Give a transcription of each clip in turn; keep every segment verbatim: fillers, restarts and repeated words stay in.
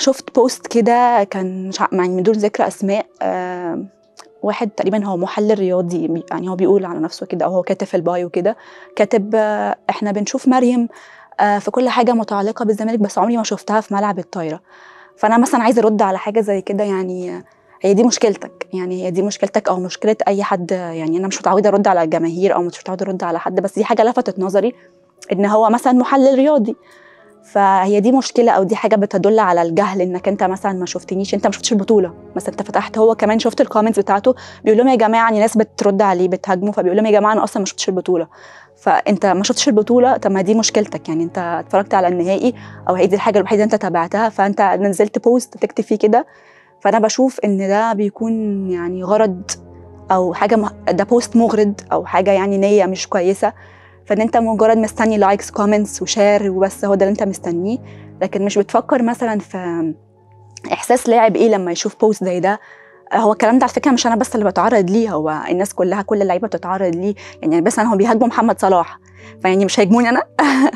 شفت بوست كده كان يعني من دون ذكر اسماء، آه واحد تقريبا هو محلل رياضي، يعني هو بيقول على نفسه كده، او هو كاتب في البايو كده، كاتب آه احنا بنشوف مريم آه في كل حاجه متعلقه بالزمالك، بس عمري ما شفتها في ملعب الطايره. فانا مثلا عايزه ارد على حاجه زي كده، يعني هي دي مشكلتك، يعني هي دي مشكلتك او مشكله اي حد. يعني انا مش متعوده ارد على الجماهير او مش متعوده ارد على حد، بس دي حاجه لفتت نظري ان هو مثلا محلل رياضي. فهي دي مشكله او دي حاجه بتدل على الجهل، انك انت مثلا ما شفتنيش، انت ما شفتش البطوله مثلا، انت فتحت، هو كمان شفت الكومنتس بتاعته بيقول لهم يا جماعه، يعني ناس بترد عليه بتهاجمه، فبيقول لهم يا جماعه انا اصلا ما شفتش البطوله. فانت ما شفتش البطوله، طب ما دي مشكلتك، يعني انت اتفرجت على النهائي او هي دي الحاجه الوحيده انت تابعتها، فانت نزلت بوست تكتب فيه كده. فانا بشوف ان ده بيكون يعني غرض او حاجه م... ده بوست مغرض او حاجه يعني نيه مش كويسه، فان انت مجرد مستني لايكس كومنتس وشير وبس، هو ده اللي انت مستنيه، لكن مش بتفكر مثلا في احساس لاعب ايه لما يشوف بوست زي ده. هو الكلام ده على فكره مش انا بس اللي بتعرض ليه، هو الناس كلها، كل اللعيبه بتتعرض ليه، يعني بس انا هم بيهاجموا محمد صلاح، فيعني مش هيجموني انا.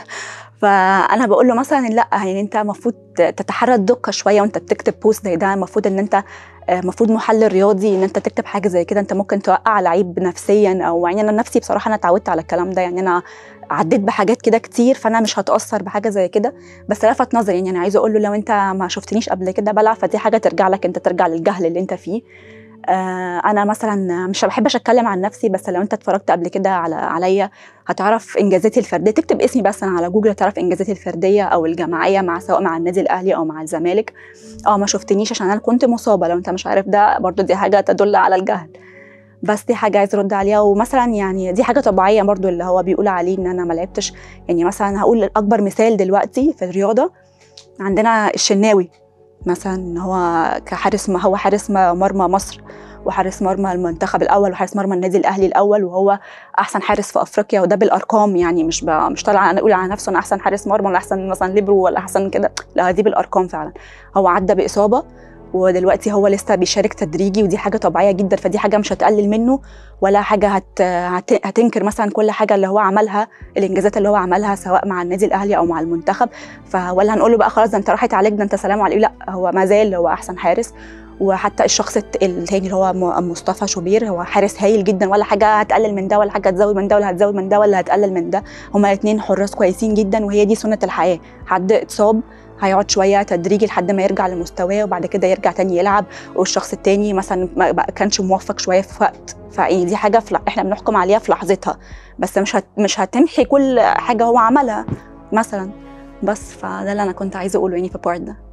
فانا بقول له مثلا لا، يعني انت المفروض تتحرى الدقه شويه وانت بتكتب بوست زي ده، المفروض ان انت المفروض محلل رياضي ان انت تكتب حاجه زي كده، انت ممكن توقع لعيب نفسيا، او يعني انا نفسي بصراحه انا اتعودت على الكلام ده، يعني انا عديت بحاجات كده كتير، فانا مش هتاثر بحاجه زي كده. بس لفت نظري، يعني انا عايزه اقول له لو انت ما شفتنيش قبل كده بلعب، فدي حاجه ترجع لك انت، ترجع للجهل اللي انت فيه. آه انا مثلا مش بحبش اتكلم عن نفسي، بس لو انت اتفرجت قبل كده على عليا هتعرف انجازاتي الفرديه، تكتب اسمي بس أنا على جوجل هتعرف انجازاتي الفرديه او الجماعيه، مع سواء مع النادي الاهلي او مع الزمالك. اه ما شفتنيش عشان انا كنت مصابه، لو انت مش عارف ده برضو دي حاجه تدل على الجهل، بس دي حاجه عايز ارد عليها. ومثلا يعني دي حاجه طبيعيه برضو اللي هو بيقول عليه ان انا ما لعبتش، يعني مثلا هقول اكبر مثال دلوقتي في الرياضه عندنا الشناوي مثلا، هو كحارس، ما هو حارس مرمى مصر وحارس مرمى المنتخب الاول وحارس مرمى النادي الاهلي الاول، وهو احسن حارس في افريقيا، وده بالارقام، يعني مش مش طالع انا اقول على نفسه انا احسن حارس مرمى ولا احسن مثلا ليبرو ولا احسن كده، لا دي بالارقام فعلا. هو عدى باصابه ودلوقتي هو لسه بيشارك تدريجي، ودي حاجه طبيعيه جدا، فدي حاجه مش هتقلل منه ولا حاجه هت... هت... هتنكر مثلا كل حاجه اللي هو عملها، الانجازات اللي هو عملها سواء مع النادي الاهلي او مع المنتخب، فولا هنقول له بقى خلاص ده انت راحت عليك ده انت سلام عليكم، لا هو ما زال هو احسن حارس. وحتى الشخص الثاني اللي هو مصطفى شوبير هو حارس هايل جدا، ولا حاجه هتقلل من ده ولا حاجه هتزود من ده ولا هتزود من ده ولا هتقلل من ده، هما الاثنين حراس كويسين جدا، وهي دي سنه الحياه، حد اتصاب هيقعد شويه تدريجي لحد ما يرجع لمستواه وبعد كده يرجع تاني يلعب، والشخص التاني مثلا ما كانش موفق شويه في وقت، فدي حاجه احنا بنحكم عليها في لحظتها، بس مش هت مش هتمحي كل حاجه هو عملها مثلا. بس فده اللي انا كنت عايزه اقوله يعني في البارت ده.